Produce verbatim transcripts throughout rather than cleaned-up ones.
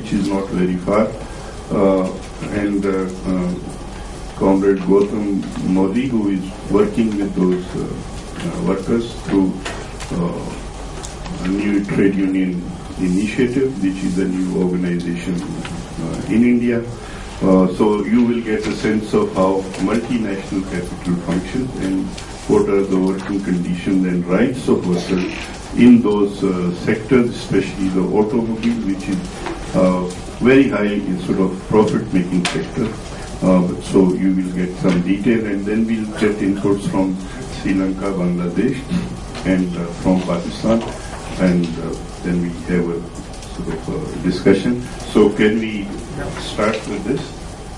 which is not very far. Uh, and uh, uh, Comrade Ghualm Modi, who is working with those uh, uh, workers through uh, a new trade union initiative, which is a new organization uh, in India. Uh, so you will get a sense of how multinational capital functions and what are the working conditions and rights of workers in those uh, sectors, especially the automobile, which is uh, very high in sort of profit-making sector. Uh, so you will get some detail, and then we'll get inputs from Sri Lanka, Bangladesh, and uh, from Pakistan, and uh, then we have a sort of uh, discussion. So can we start with this?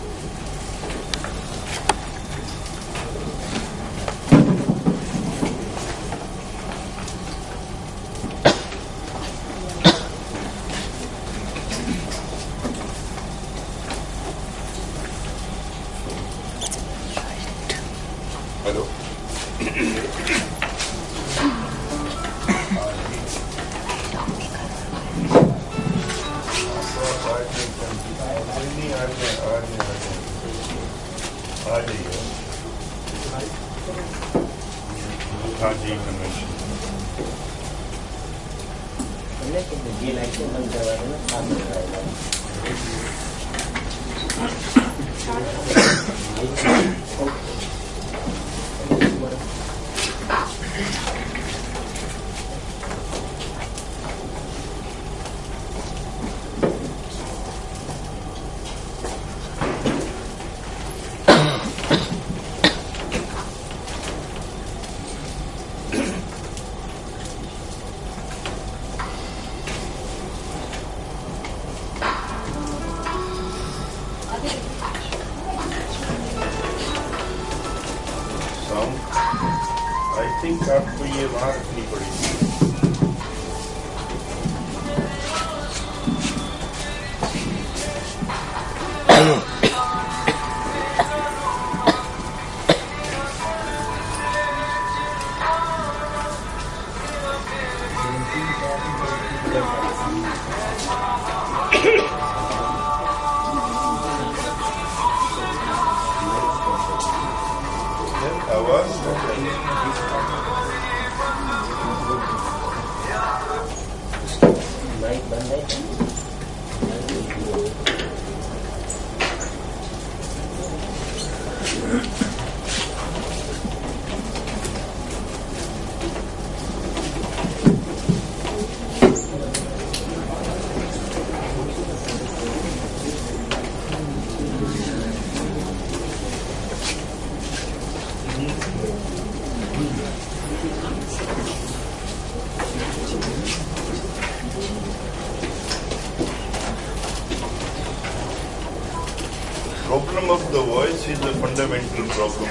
Problem of the voice is a fundamental problem.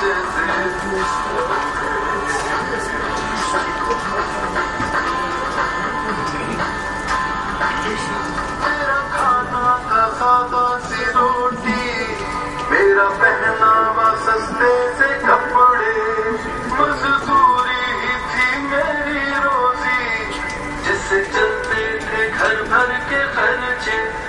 मेरा खाना था सादा सी रोटी, मेरा पहनावा सस्ते से कपड़े, मजदूरी ही थी मेरी रोजी, जिससे चलते थे घर भर के खर्चे।